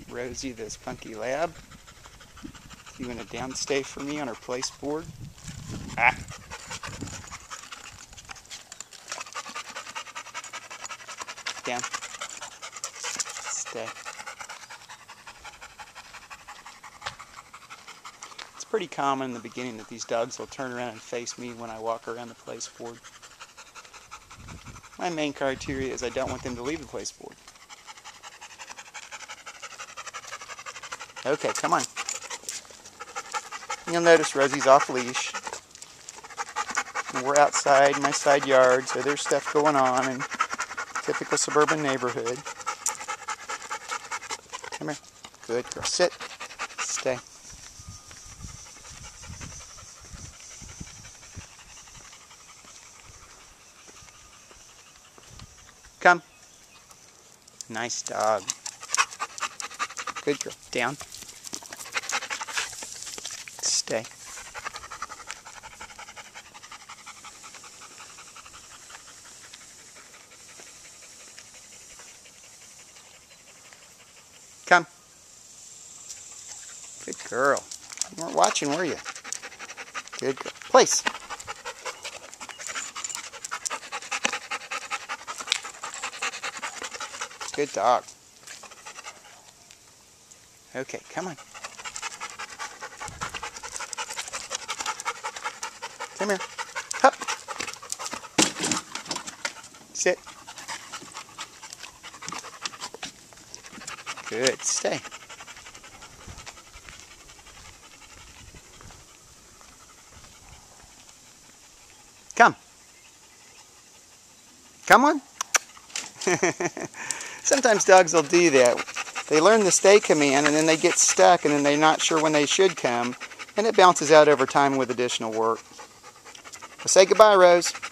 Rosie the Lab. Doing a downstay for me on her place board. Ah. Down. Stay. It's pretty common in the beginning that these dogs will turn around and face me when I walk around the place board. My main criteria is I don't want them to leave the place board. Okay, come on. You'll notice Rosie's off leash. And we're outside my side yard, so there's stuff going on in typical suburban neighborhood. Come here. Good girl. Sit. Stay. Come. Nice dog. Good girl. Down. Stay. Come. Good girl. You weren't watching, were you? Good girl. Place. Good dog. Okay, come on. Come here. Hup. Sit. Good. Stay. Come. Come on. Sometimes dogs will do that. They learn the stay command and then they get stuck and then they're not sure when they should come, and it bounces out over time with additional work. Well, say goodbye, Rose.